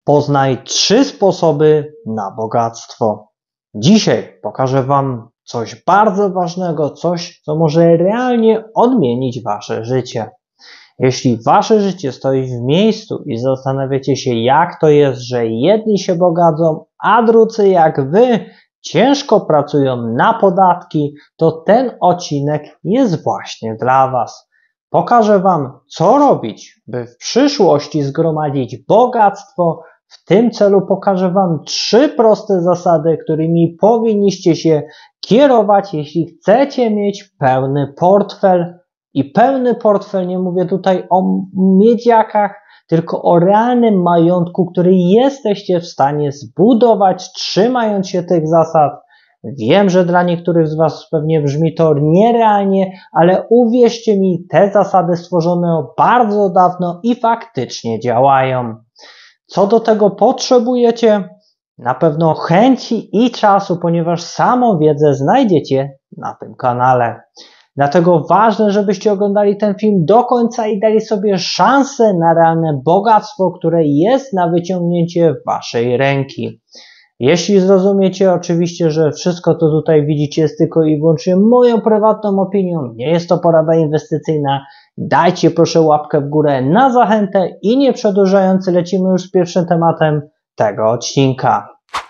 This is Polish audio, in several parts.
Poznaj 3 sposoby na bogactwo. Dzisiaj pokażę Wam coś bardzo ważnego, coś, co może realnie odmienić Wasze życie. Jeśli Wasze życie stoi w miejscu i zastanawiacie się, jak to jest, że jedni się bogacą, a drudzy jak Wy ciężko pracują na podatki, to ten odcinek jest właśnie dla Was. Pokażę Wam, co robić, by w przyszłości zgromadzić bogactwo. W tym celu pokażę Wam 3 proste zasady, którymi powinniście się kierować, jeśli chcecie mieć pełny portfel. I pełny portfel, nie mówię tutaj o miedziakach, tylko o realnym majątku, który jesteście w stanie zbudować, trzymając się tych zasad. Wiem, że dla niektórych z Was pewnie brzmi to nierealnie, ale uwierzcie mi, te zasady stworzone bardzo dawno i faktycznie działają. Co do tego potrzebujecie? Na pewno chęci i czasu, ponieważ samą wiedzę znajdziecie na tym kanale. Dlatego ważne, żebyście oglądali ten film do końca i dali sobie szansę na realne bogactwo, które jest na wyciągnięcie waszej ręki. Jeśli zrozumiecie oczywiście, że wszystko to tutaj widzicie jest tylko i wyłącznie moją prywatną opinią, nie jest to porada inwestycyjna, dajcie proszę łapkę w górę na zachętę i nie przedłużając, lecimy już z pierwszym tematem tego odcinka.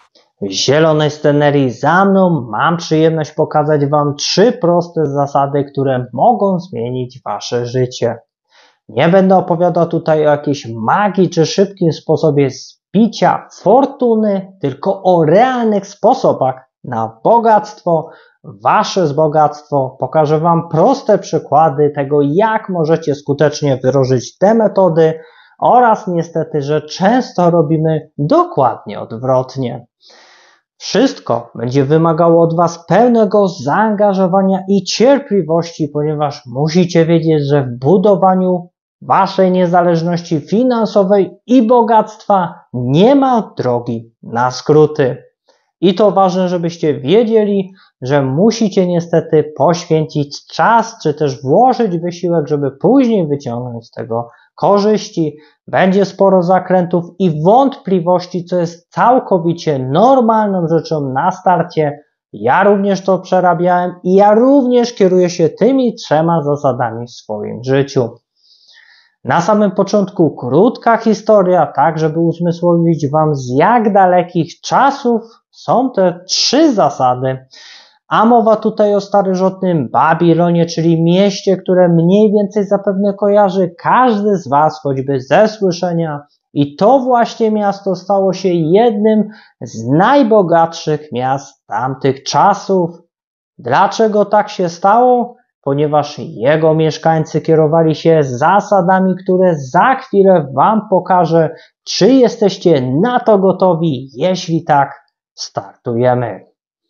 W zielonej scenerii za mną mam przyjemność pokazać Wam 3 proste zasady, które mogą zmienić Wasze życie. Nie będę opowiadał tutaj o jakiejś magii czy szybkim sposobie zbicia fortuny, tylko o realnych sposobach na bogactwo, Wasze bogactwo. Pokażę Wam proste przykłady tego, jak możecie skutecznie wdrożyć te metody oraz niestety, że często robimy dokładnie odwrotnie. Wszystko będzie wymagało od Was pełnego zaangażowania i cierpliwości, ponieważ musicie wiedzieć, że w budowaniu Waszej niezależności finansowej i bogactwa nie ma drogi na skróty. I to ważne, żebyście wiedzieli, że musicie niestety poświęcić czas, czy też włożyć wysiłek, żeby później wyciągnąć z tego korzyści. Będzie sporo zakrętów i wątpliwości, co jest całkowicie normalną rzeczą na starcie. Ja również to przerabiałem i ja również kieruję się tymi 3 zasadami w swoim życiu. Na samym początku krótka historia, tak żeby uzmysłowić Wam, z jak dalekich czasów są te 3 zasady. A mowa tutaj o starożytnym Babilonie, czyli mieście, które mniej więcej zapewne kojarzy każdy z Was, choćby ze słyszenia. I to właśnie miasto stało się jednym z najbogatszych miast tamtych czasów. Dlaczego tak się stało? Ponieważ jego mieszkańcy kierowali się zasadami, które za chwilę Wam pokażę. Czy jesteście na to gotowi? Jeśli tak, startujemy.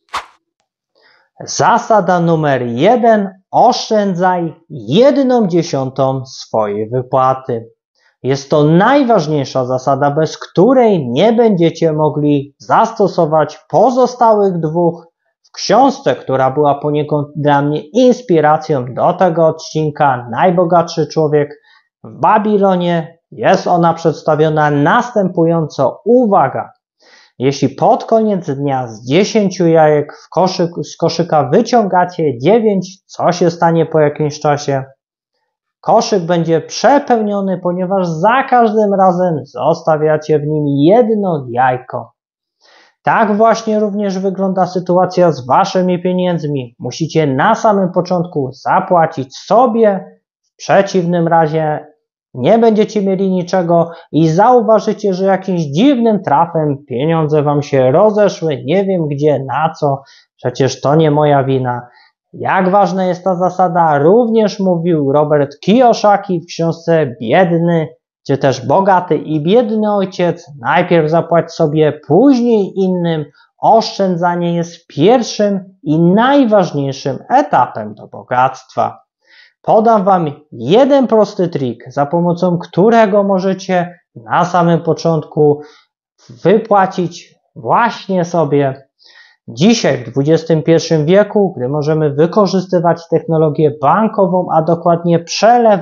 Zasada numer 1. Oszczędzaj 1/10 swojej wypłaty. Jest to najważniejsza zasada, bez której nie będziecie mogli zastosować pozostałych 2. W książce, która była poniekąd dla mnie inspiracją do tego odcinka, Najbogatszy człowiek w Babilonie, jest ona przedstawiona następująco. Uwaga! Jeśli pod koniec dnia z 10 jajek z koszyka wyciągacie 9, co się stanie po jakimś czasie? Koszyk będzie przepełniony, ponieważ za każdym razem zostawiacie w nim 1 jajko. Tak właśnie również wygląda sytuacja z Waszymi pieniędzmi. Musicie na samym początku zapłacić sobie, w przeciwnym razie nie będziecie mieli niczego i zauważycie, że jakimś dziwnym trafem pieniądze Wam się rozeszły, nie wiem gdzie, na co, przecież to nie moja wina. Jak ważna jest ta zasada, również mówił Robert Kiyosaki w książce Biedny, czy też Bogaty i Biedny Ojciec. Najpierw zapłać sobie, później innym. Oszczędzanie jest pierwszym i najważniejszym etapem do bogactwa. Podam Wam jeden prosty trik, za pomocą którego możecie na samym początku wypłacić właśnie sobie. Dzisiaj w XXI wieku, gdy możemy wykorzystywać technologię bankową, a dokładnie przelewy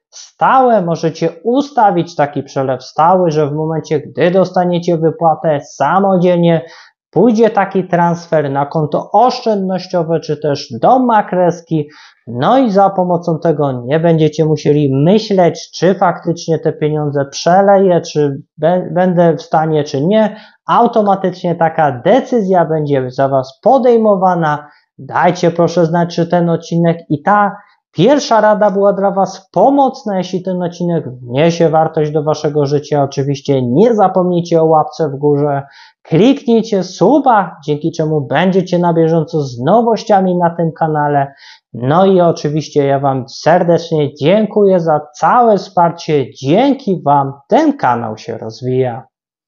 stałe. Możecie ustawić taki przelew stały, że w momencie, gdy dostaniecie wypłatę, samodzielnie pójdzie taki transfer na konto oszczędnościowe, czy też do makreski. No i za pomocą tego nie będziecie musieli myśleć, czy faktycznie te pieniądze przeleję, czy będę w stanie, czy nie. Automatycznie taka decyzja będzie za Was podejmowana. Dajcie proszę znać, czy ten odcinek i ta pierwsza rada była dla Was pomocna. Jeśli ten odcinek wniesie wartość do Waszego życia, oczywiście nie zapomnijcie o łapce w górze. Kliknijcie suba, dzięki czemu będziecie na bieżąco z nowościami na tym kanale. No i oczywiście ja Wam serdecznie dziękuję za całe wsparcie. Dzięki Wam ten kanał się rozwija.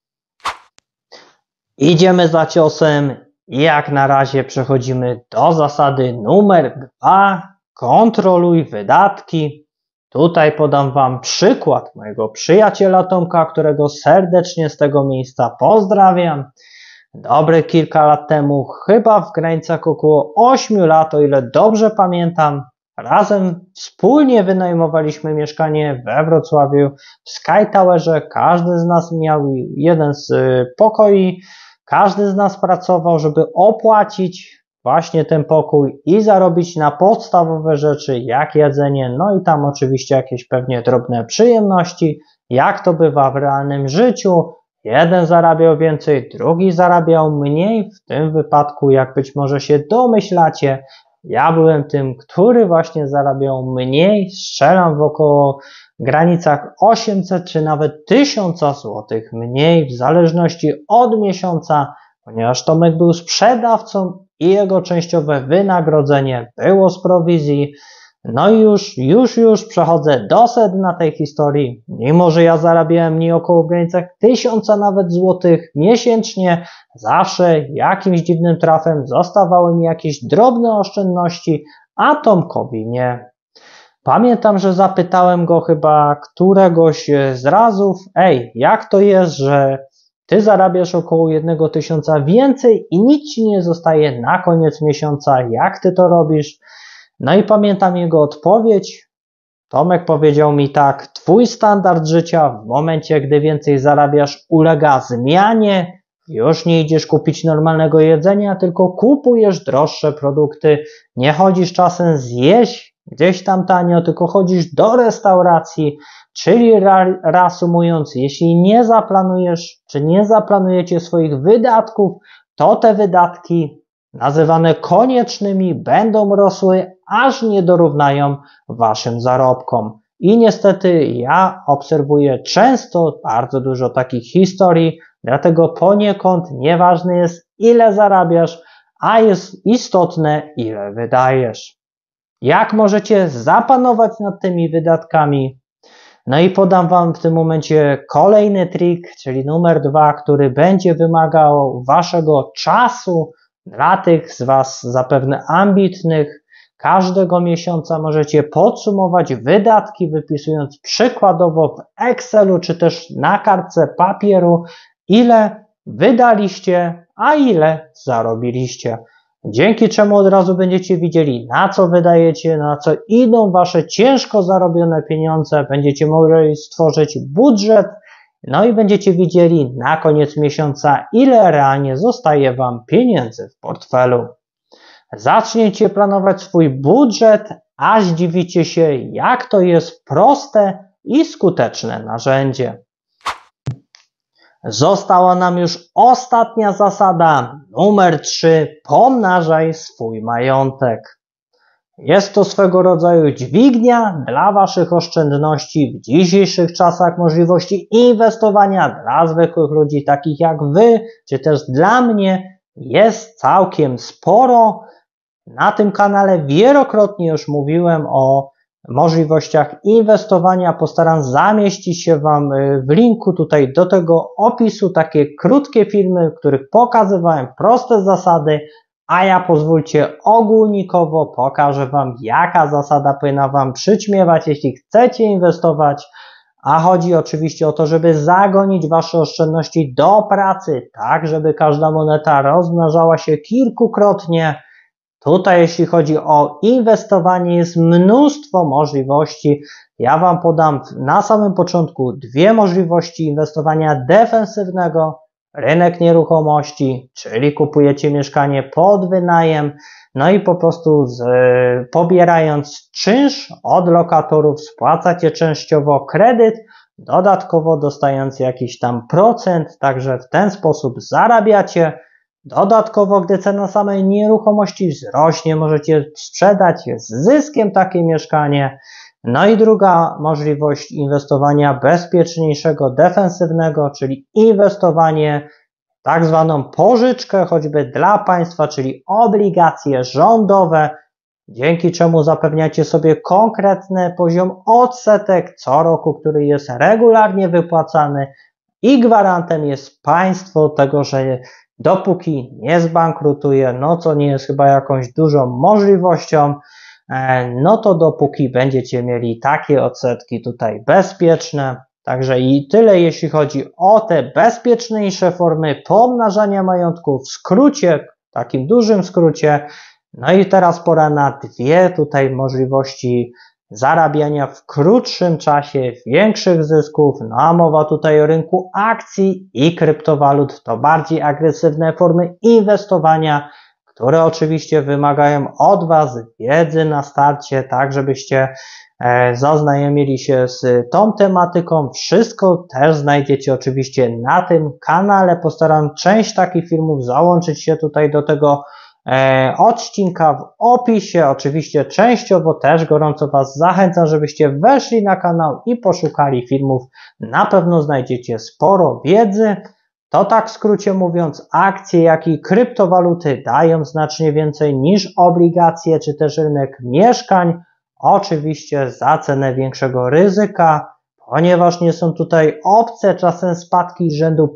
Idziemy za ciosem. Jak na razie przechodzimy do zasady numer 2. Kontroluj wydatki. Tutaj podam Wam przykład mojego przyjaciela Tomka, którego serdecznie z tego miejsca pozdrawiam. Dobre kilka lat temu, chyba w granicach około 8 lat, o ile dobrze pamiętam, razem wspólnie wynajmowaliśmy mieszkanie we Wrocławiu w Sky Towerze. Każdy z nas miał jeden z pokoi, każdy z nas pracował, żeby opłacić właśnie ten pokój i zarobić na podstawowe rzeczy, jak jedzenie, no i tam oczywiście jakieś pewnie drobne przyjemności, jak to bywa w realnym życiu. Jeden zarabiał więcej, drugi zarabiał mniej. W tym wypadku, jak być może się domyślacie, ja byłem tym, który właśnie zarabiał mniej. Strzelam w około granicach 800 czy nawet 1000 zł mniej, w zależności od miesiąca, ponieważ Tomek był sprzedawcą i jego częściowe wynagrodzenie było z prowizji. No i już przechodzę do sedna tej historii. Mimo że ja zarabiałem mniej około w granicach 1000 nawet złotych miesięcznie, zawsze jakimś dziwnym trafem zostawały mi jakieś drobne oszczędności, a Tomkowi nie. Pamiętam, że zapytałem go chyba któregoś z razów, jak to jest, że ty zarabiasz około 1000 więcej i nic ci nie zostaje na koniec miesiąca, jak ty to robisz? No i pamiętam jego odpowiedź. Tomek powiedział mi tak: twój standard życia w momencie, gdy więcej zarabiasz, ulega zmianie. Już nie idziesz kupić normalnego jedzenia, tylko kupujesz droższe produkty. Nie chodzisz czasem zjeść gdzieś tam tanio, tylko chodzisz do restauracji. Czyli reasumując, jeśli nie zaplanujesz, czy nie zaplanujecie swoich wydatków, to te wydatki nazywane koniecznymi będą rosły, aż nie dorównają waszym zarobkom. I niestety ja obserwuję często bardzo dużo takich historii, dlatego poniekąd nieważne jest, ile zarabiasz, a jest istotne, ile wydajesz. Jak możecie zapanować nad tymi wydatkami? No i podam Wam w tym momencie kolejny trik, czyli numer 2, który będzie wymagał waszego czasu. Dla tych z Was zapewne ambitnych, każdego miesiąca możecie podsumować wydatki, wypisując przykładowo w Excelu czy też na kartce papieru, ile wydaliście, a ile zarobiliście. Dzięki czemu od razu będziecie widzieli, na co wydajecie, na co idą wasze ciężko zarobione pieniądze, będziecie mogli stworzyć budżet, no i będziecie widzieli na koniec miesiąca, ile realnie zostaje wam pieniędzy w portfelu. Zacznijcie planować swój budżet, a zdziwicie się, jak to jest proste i skuteczne narzędzie. Została nam już ostatnia zasada, numer 3. Pomnażaj swój majątek. Jest to swego rodzaju dźwignia dla waszych oszczędności w dzisiejszych czasach, możliwości inwestowania dla zwykłych ludzi, takich jak wy, czy też dla mnie, jest całkiem sporo. Na tym kanale wielokrotnie już mówiłem o możliwościach inwestowania. Postaram zamieścić się wam w linku tutaj do tego opisu takie krótkie filmy, w których pokazywałem proste zasady, a ja pozwólcie ogólnikowo pokażę wam, jaka zasada powinna wam przyćmiewać, jeśli chcecie inwestować, a chodzi oczywiście o to, żeby zagonić wasze oszczędności do pracy, tak żeby każda moneta rozmnażała się kilkukrotnie. Tutaj jeśli chodzi o inwestowanie jest mnóstwo możliwości. Ja Wam podam na samym początku dwie możliwości inwestowania defensywnego. Rynek nieruchomości, czyli kupujecie mieszkanie pod wynajem, no i po prostu pobierając czynsz od lokatorów spłacacie częściowo kredyt, dodatkowo dostając jakiś tam procent, także w ten sposób zarabiacie. Dodatkowo, gdy cena samej nieruchomości wzrośnie, możecie sprzedać z zyskiem takie mieszkanie. No i druga możliwość inwestowania bezpieczniejszego, defensywnego, czyli inwestowanie w tak zwaną pożyczkę, choćby dla państwa, czyli obligacje rządowe, dzięki czemu zapewniacie sobie konkretny poziom odsetek co roku, który jest regularnie wypłacany i gwarantem jest państwo tego, że dopóki nie zbankrutuje, no co nie jest chyba jakąś dużą możliwością, no to dopóki będziecie mieli takie odsetki tutaj bezpieczne. Także i tyle jeśli chodzi o te bezpieczniejsze formy pomnażania majątku w skrócie, takim dużym skrócie. No i teraz pora na dwie tutaj możliwości zarabiania w krótszym czasie większych zysków. No a mowa tutaj o rynku akcji i kryptowalut. To bardziej agresywne formy inwestowania, które oczywiście wymagają od Was wiedzy na starcie, tak żebyście zaznajomili się z tą tematyką. Wszystko też znajdziecie oczywiście na tym kanale. Postaram część takich filmów załączyć się tutaj do tego odcinka w opisie. Oczywiście częściowo też gorąco Was zachęcam, żebyście weszli na kanał i poszukali filmów. Na pewno znajdziecie sporo wiedzy. To tak w skrócie mówiąc, akcje jak i kryptowaluty dają znacznie więcej niż obligacje czy też rynek mieszkań. Oczywiście za cenę większego ryzyka, ponieważ nie są tutaj obce czasem spadki rzędu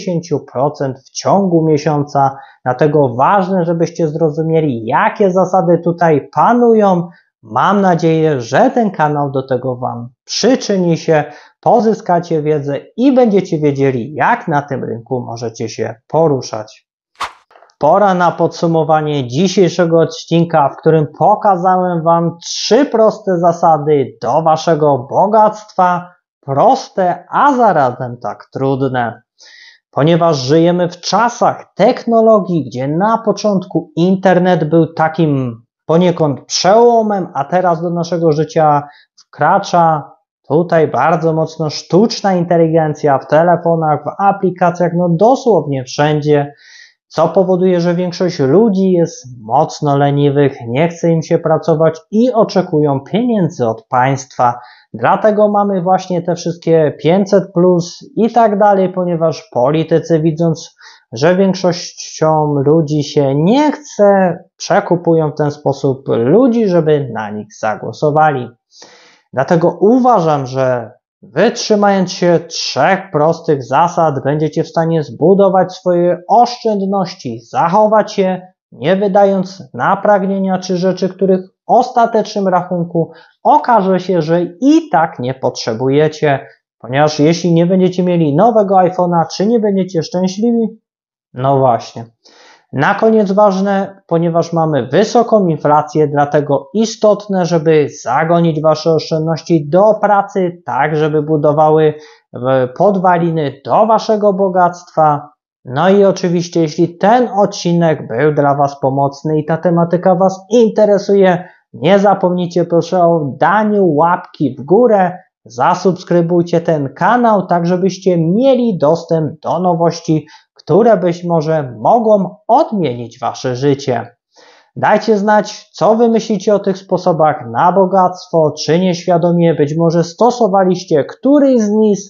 50% w ciągu miesiąca. Dlatego ważne, żebyście zrozumieli, jakie zasady tutaj panują. Mam nadzieję, że ten kanał do tego Wam przyczyni się, pozyskacie wiedzę i będziecie wiedzieli, jak na tym rynku możecie się poruszać. Pora na podsumowanie dzisiejszego odcinka, w którym pokazałem Wam 3 proste zasady do Waszego bogactwa. Proste, a zarazem tak trudne. Ponieważ żyjemy w czasach technologii, gdzie na początku internet był takim poniekąd przełomem, a teraz do naszego życia wkracza tutaj bardzo mocno sztuczna inteligencja w telefonach, w aplikacjach, no dosłownie wszędzie, co powoduje, że większość ludzi jest mocno leniwych, nie chce im się pracować i oczekują pieniędzy od państwa. Dlatego mamy właśnie te wszystkie 500+ i tak dalej, ponieważ politycy, widząc, że większością ludzi się nie chce, przekupują w ten sposób ludzi, żeby na nich zagłosowali. Dlatego uważam, że Wy, trzymając się 3 prostych zasad, będziecie w stanie zbudować swoje oszczędności, zachować je, nie wydając na pragnienia czy rzeczy, których w ostatecznym rachunku okaże się, że i tak nie potrzebujecie, ponieważ jeśli nie będziecie mieli nowego iPhone'a, czy nie będziecie szczęśliwi? No właśnie. Na koniec ważne, ponieważ mamy wysoką inflację, dlatego istotne, żeby zagonić Wasze oszczędności do pracy, tak żeby budowały podwaliny do Waszego bogactwa. No i oczywiście, jeśli ten odcinek był dla Was pomocny i ta tematyka Was interesuje, nie zapomnijcie proszę o daniu łapki w górę, zasubskrybujcie ten kanał, tak żebyście mieli dostęp do nowości, które być może mogą odmienić Wasze życie. Dajcie znać, co Wy myślicie o tych sposobach na bogactwo, czy nieświadomie być może stosowaliście któryś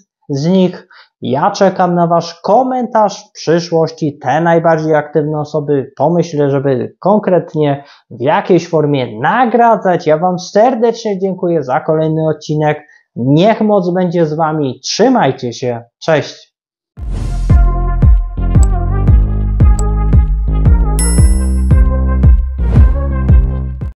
z nich. Ja czekam na Wasz komentarz w przyszłości. Te najbardziej aktywne osoby pomyślę, żeby konkretnie w jakiejś formie nagradzać. Ja Wam serdecznie dziękuję za kolejny odcinek. Niech moc będzie z Wami. Trzymajcie się. Cześć.